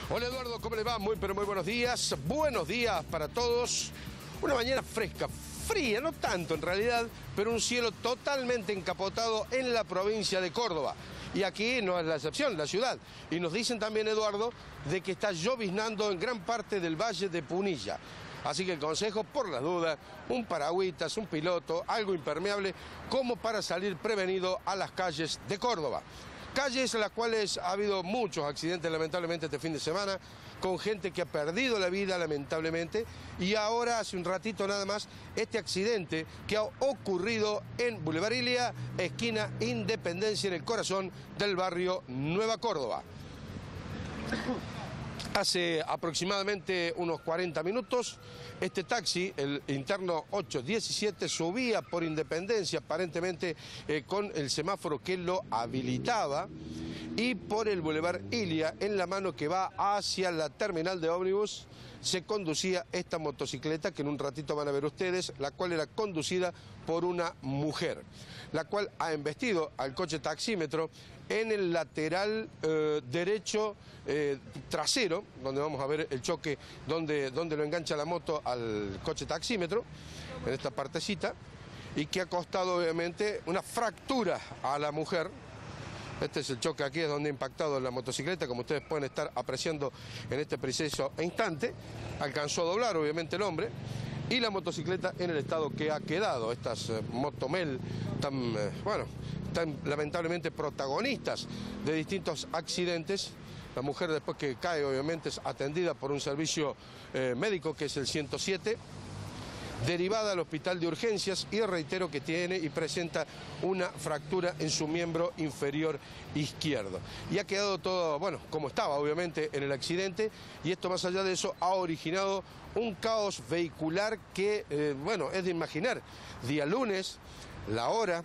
Hola Eduardo, ¿cómo le va? Muy pero muy buenos días. Buenos días para todos. Una mañana fresca, fría, no tanto en realidad, pero un cielo totalmente encapotado en la provincia de Córdoba. Y aquí no es la excepción, la ciudad. Y nos dicen también, Eduardo, de que está lloviznando en gran parte del valle de Punilla. Así que el consejo, por las dudas, un paragüitas, un piloto, algo impermeable, como para salir prevenido a las calles de Córdoba. Calles en las cuales ha habido muchos accidentes lamentablemente este fin de semana, con gente que ha perdido la vida lamentablemente, y ahora hace un ratito nada más este accidente que ha ocurrido en Boulevard Ilia, esquina Independencia, en el corazón del barrio Nueva Córdoba. Hace aproximadamente unos 40 minutos, este taxi, el interno 817, subía por Independencia, aparentemente con el semáforo que lo habilitaba, y por el Boulevard Ilia, en la mano que va hacia la terminal de ómnibus, se conducía esta motocicleta, que en un ratito van a ver ustedes, la cual era conducida por una mujer, la cual ha embestido al coche taxímetro en el lateral derecho trasero, donde vamos a ver el choque, donde lo engancha la moto al coche taxímetro, en esta partecita, y que ha costado obviamente una fractura a la mujer. Este es el choque, aquí es donde ha impactado la motocicleta, como ustedes pueden estar apreciando en este preciso instante. Alcanzó a doblar obviamente el hombre, y la motocicleta en el estado que ha quedado. Estas motomel tan lamentablemente protagonistas de distintos accidentes. La mujer, después que cae, obviamente es atendida por un servicio médico, que es el 107, derivada al hospital de urgencias, y reitero que tiene y presenta una fractura en su miembro inferior izquierdo. Y ha quedado todo, bueno, como estaba obviamente en el accidente, y esto, más allá de eso, ha originado un caos vehicular que, es de imaginar. Día lunes, la hora,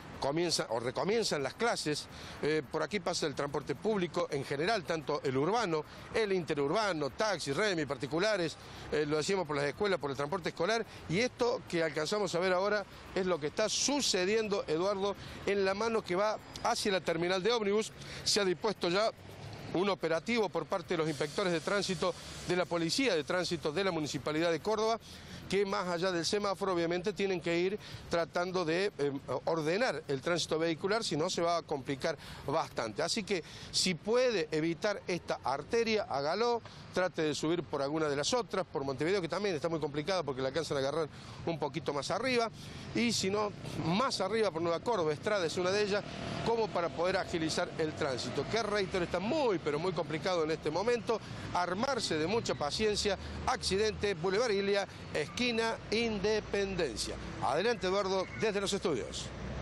recomienzan las clases, por aquí pasa el transporte público en general, tanto el urbano, el interurbano, taxis, remi, particulares, lo decíamos por las escuelas, por el transporte escolar, y esto que alcanzamos a ver ahora es lo que está sucediendo, Eduardo, en la mano que va hacia la terminal de ómnibus. Se ha dispuesto ya un operativo por parte de los inspectores de tránsito de la Policía de Tránsito de la Municipalidad de Córdoba, que más allá del semáforo obviamente tienen que ir tratando de ordenar el tránsito vehicular, si no se va a complicar bastante. Así que si puede evitar esta arteria, hágalo, trate de subir por alguna de las otras, por Montevideo, que también está muy complicado porque la alcanzan a agarrar un poquito más arriba, y si no, más arriba por Nueva Córdoba, Estrada es una de ellas, como para poder agilizar el tránsito, que reitero está muy pero muy complicado en este momento. Armarse de mucha paciencia. Accidente, Boulevard Ilia, esquina Independencia. Adelante, Eduardo, desde los estudios.